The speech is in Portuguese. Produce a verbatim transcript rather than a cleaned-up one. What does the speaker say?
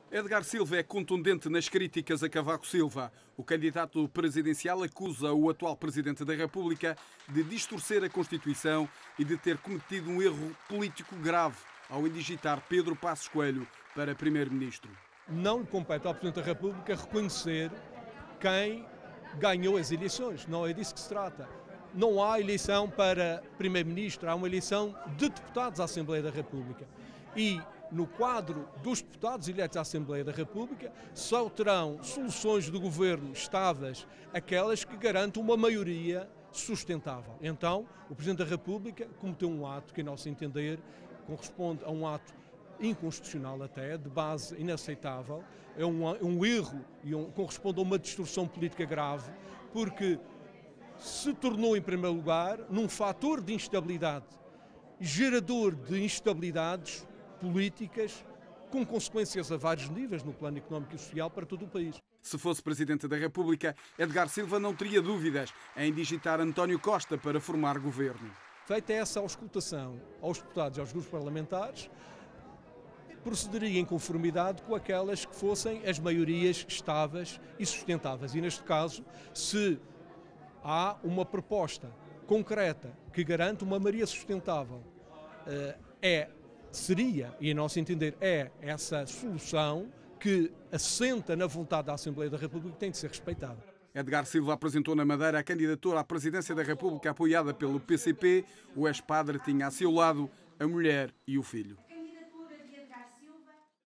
Edgar Silva é contundente nas críticas a Cavaco Silva. O candidato presidencial acusa o atual Presidente da República de distorcer a Constituição e de ter cometido um erro político grave ao indigitar Pedro Passos Coelho para Primeiro-Ministro. Não compete ao Presidente da República reconhecer quem ganhou as eleições. Não é disso que se trata. Não há eleição para Primeiro-Ministro, há uma eleição de deputados à Assembleia da República. E no quadro dos deputados eleitos à Assembleia da República, só terão soluções de governo estáveis aquelas que garantam uma maioria sustentável. Então, o Presidente da República cometeu um ato que, em nosso entender, corresponde a um ato inconstitucional até, de base inaceitável, é um, um erro e um, corresponde a uma distorção política grave, porque se tornou, em primeiro lugar, num fator de instabilidade, gerador de instabilidades políticas com consequências a vários níveis no plano económico e social para todo o país. Se fosse Presidente da República, Edgar Silva não teria dúvidas em digitar António Costa para formar governo. Feita essa auscultação aos deputados e aos grupos parlamentares, procederia em conformidade com aquelas que fossem as maiorias estáveis e sustentáveis. E neste caso, se há uma proposta concreta que garante uma maioria sustentável, é Seria, e em nosso entender é, essa solução que assenta na vontade da Assembleia da República que tem de ser respeitada. Edgar Silva apresentou na Madeira a candidatura à presidência da República apoiada pelo P C P. O ex-padre tinha a seu lado a mulher e o filho.